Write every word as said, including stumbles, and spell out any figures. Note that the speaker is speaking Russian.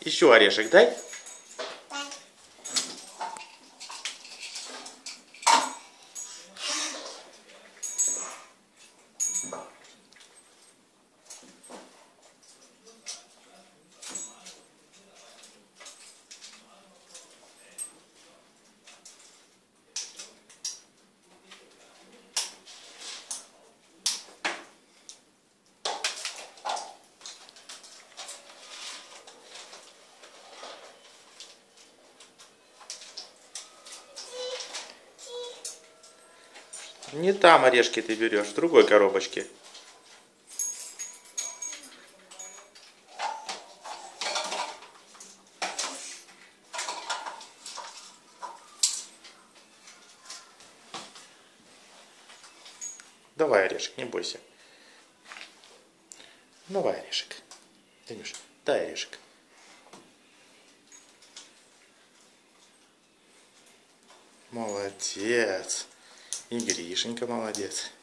Еще орешек дай. Не там орешки ты берешь, в другой коробочке. Давай орешек, не бойся. Давай орешек. Танюш, дай орешек. Молодец. И Гришенька молодец.